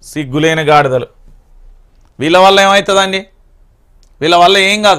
సిగ్గులేని గాడిదలు. వీళ్ళ వల్ల ఏమవుతుందండి? వీళ్ళ వల్ల ఏం కాదు.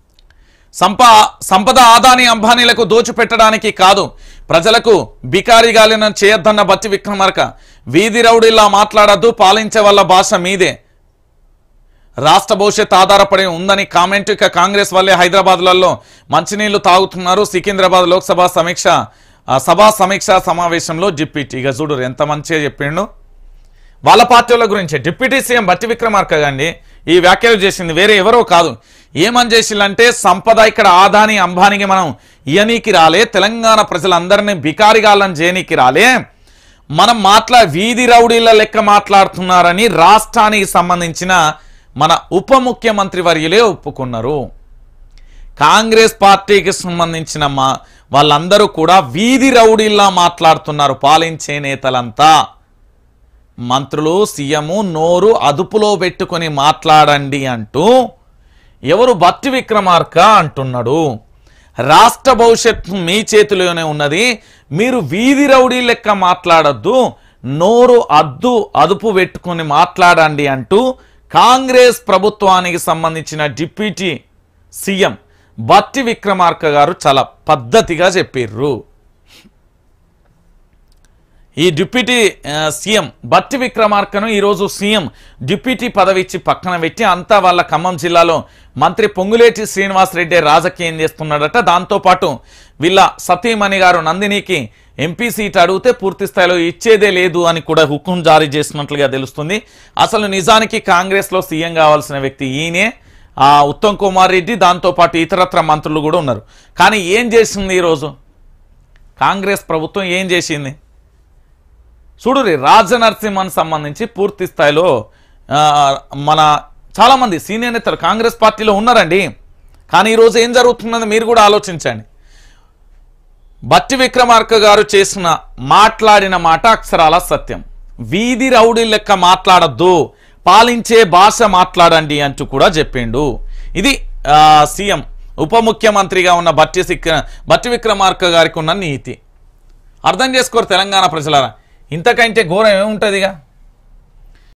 సంపద ఆదాని అంబానీలకు దోచిపెట్టడానికి కాదు, ప్రజలకు బికారిగాలిన చేయొద్దన్న బట్టి విక్రమార్క. వీధి రౌడీలా మాట్లాడద్దు, పాలించే వాళ్ళ భాష మీదే, రాష్ట్ర భవిష్యత్ ఆధారపడి ఉందని కామెంట్. ఇక కాంగ్రెస్ వల్లే హైదరాబాద్లలో మంచినీళ్లు తాగుతున్నారు. సికింద్రాబాద్ లోక్సభ సభా సమీక్ష సమావేశంలో డిప్యూటీ. ఇక చూడు ఎంత మంచిగా చెప్పిండు. వాళ్ళ పార్టీల గురించి డిప్యూటీ సీఎం బట్టి విక్రమార్క గాండి ఈ వ్యాఖ్యలు చేసింది, వేరే ఎవరో కాదు. ఏమని చేసిందంటే, సంపద ఇక్కడ ఆదాని అంబానీకి మనం ఇయనీకి రాలే, తెలంగాణ ప్రజలందరినీ బికారిగాళ్ళని చేయనీకి రాలే, మనం వీధి రౌడీల లెక్క మాట్లాడుతున్నారని రాష్ట్రానికి సంబంధించిన మన ఉప ముఖ్యమంత్రి వర్యులే ఒప్పుకున్నారు. కాంగ్రెస్ పార్టీకి సంబంధించిన వాళ్ళందరూ కూడా వీధి రౌడీల్లా మాట్లాడుతున్నారు. పాలించే నేతలంతా, మంత్రులు, సీఎం నోరు అదుపులో పెట్టుకొని మాట్లాడండి అంటూ ఎవరు? బట్టి విక్రమార్క అంటున్నాడు. రాష్ట్ర భవిష్యత్తు మీ చేతిలోనే ఉన్నది, మీరు వీధి రౌడీ లెక్క మాట్లాడద్దు, నోరు అదుపు పెట్టుకొని మాట్లాడండి అంటూ కాంగ్రెస్ ప్రభుత్వానికి సంబంధించిన డిప్యూటీ సీఎం బట్టి విక్రమార్క గారు చాలా పద్ధతిగా చెప్పిర్రు. ఈ డిప్యూటీ సీఎం బట్టి విక్రమార్కను ఈరోజు సీఎం డిప్యూటీ పదవి ఇచ్చి పక్కన పెట్టి అంతా వాళ్ళ ఖమ్మం జిల్లాలో మంత్రి పొంగులేటి శ్రీనివాసరెడ్డి రాజకీయం చేస్తున్నాడట. దాంతోపాటు వీళ్ళ సతీమణి గారు నందినికి ఎంపీ సీట్ అడిగితే పూర్తి స్థాయిలో ఇచ్చేదే లేదు అని కూడా హుకుం జారీ చేసినట్లుగా తెలుస్తుంది. అసలు నిజానికి కాంగ్రెస్లో సీఎం కావాల్సిన వ్యక్తి ఈయనే, ఉత్తమ్ కుమార్ రెడ్డి, దాంతోపాటు ఇతరత్ర మంత్రులు కూడా ఉన్నారు. కానీ ఏం చేసింది ఈరోజు కాంగ్రెస్ ప్రభుత్వం? ఏం చేసింది చూడు. రాజనరసింహన్ సంబంధించి పూర్తి స్థాయిలో మన చాలామంది సీనియర్ నేతలు కాంగ్రెస్ పార్టీలో ఉన్నారండి. కానీ ఈరోజు ఏం జరుగుతున్నది మీరు కూడా ఆలోచించండి. బట్టి విక్రమార్క గారు మాట్లాడిన మాట అక్షరాల సత్యం. వీధి రౌడీ లెక్క మాట్లాడద్దు, పాలించే భాష మాట్లాడండి అంటూ కూడా చెప్పిండు. ఇది సీఎం ఉప ముఖ్యమంత్రిగా ఉన్న బట్టి విక్రమార్క గారికి ఉన్న నీతి. అర్థం చేసుకోరు తెలంగాణ ప్రజలారా. ఇంతకంటే ఘోరం ఏముంటుందిగా?